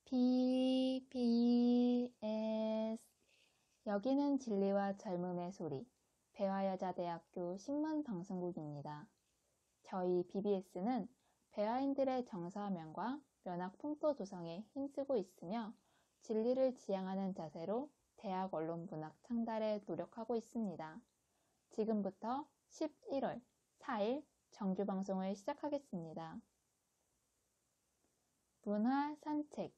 BBS 여기는 진리와 젊음의 소리 배화여자대학교 신문방송국입니다. 저희 BBS는 배화인들의 정사면과 면학 풍토 조성에 힘쓰고 있으며 진리를 지향하는 자세로 대학 언론 문학 창달에 노력하고 있습니다. 지금부터 11월 4일 정규방송을 시작하겠습니다. 문화 산책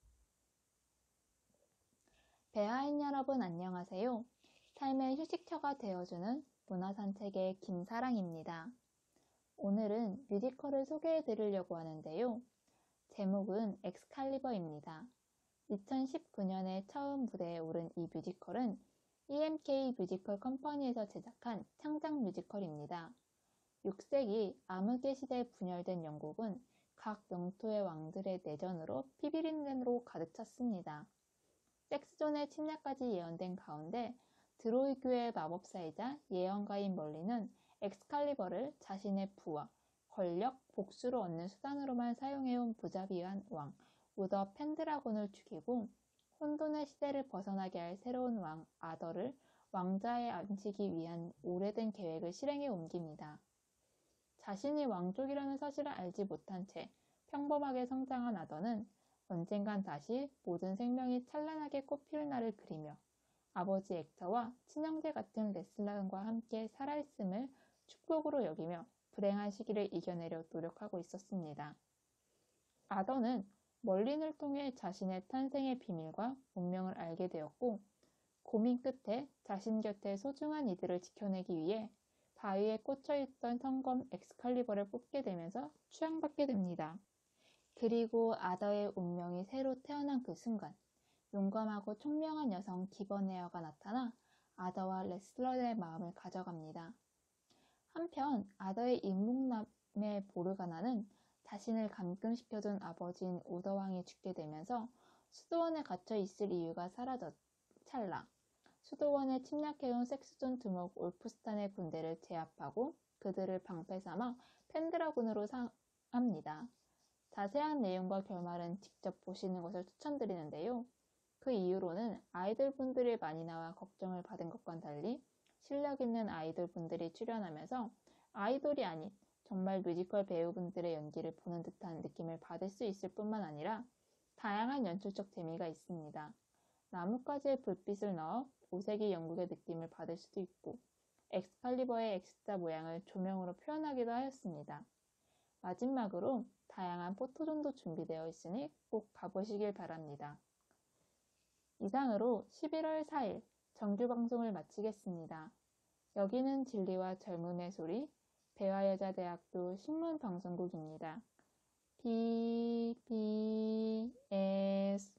배화인 여러분 안녕하세요. 삶의 휴식처가 되어주는 문화산책의 김사랑입니다. 오늘은 뮤지컬을 소개해 드리려고 하는데요. 제목은 엑스칼리버입니다. 2019년에 처음 무대에 오른 이 뮤지컬은 EMK 뮤지컬 컴퍼니에서 제작한 창작 뮤지컬입니다. 6세기 암흑의 시대에 분열된 영국은 각 영토의 왕들의 내전으로 피비린내로 가득 찼습니다. 섹스존의 침략까지 예언된 가운데 드로이교의 마법사이자 예언가인 멀리는 엑스칼리버를 자신의 부와 권력, 복수를 얻는 수단으로만 사용해온 무자비한 왕 우더 펜드라곤을 죽이고 혼돈의 시대를 벗어나게 할 새로운 왕 아더를 왕자에 앉히기 위한 오래된 계획을 실행에 옮깁니다. 자신이 왕족이라는 사실을 알지 못한 채 평범하게 성장한 아더는 언젠간 다시 모든 생명이 찬란하게 꽃피울 날을 그리며 아버지 엑터와 친형제 같은 레슬런과 함께 살아있음을 축복으로 여기며 불행한 시기를 이겨내려 노력하고 있었습니다. 아더는 멀린을 통해 자신의 탄생의 비밀과 운명을 알게 되었고 고민 끝에 자신 곁에 소중한 이들을 지켜내기 위해 바위에 꽂혀있던 성검 엑스칼리버를 뽑게 되면서 추앙받게 됩니다. 그리고 아더의 운명이 새로 태어난 그 순간 용감하고 총명한 여성 기버네어가 나타나 아더와 레슬런의 마음을 가져갑니다. 한편 아더의 인목남의 보르가나는 자신을 감금시켜둔 아버지인 우더왕이 죽게 되면서 수도원에 갇혀 있을 이유가 사라졌 찰나 수도원에 침략해온 섹스존 두목 올프스탄의 군대를 제압하고 그들을 방패삼아 펜드라군으로 합니다. 자세한 내용과 결말은 직접 보시는 것을 추천드리는데요. 그 이후로는 아이돌분들이 많이 나와 걱정을 받은 것과는 달리 실력 있는 아이돌분들이 출연하면서 아이돌이 아닌 정말 뮤지컬 배우분들의 연기를 보는 듯한 느낌을 받을 수 있을 뿐만 아니라 다양한 연출적 재미가 있습니다. 나뭇가지에 불빛을 넣어 5세기 영국의 느낌을 받을 수도 있고 엑스칼리버의 X자 모양을 조명으로 표현하기도 하였습니다. 마지막으로 다양한 포토존도 준비되어 있으니 꼭 가보시길 바랍니다. 이상으로 11월 4일 정규방송을 마치겠습니다. 여기는 진리와 젊음의 소리 배화여자대학교 신문방송국입니다. BBS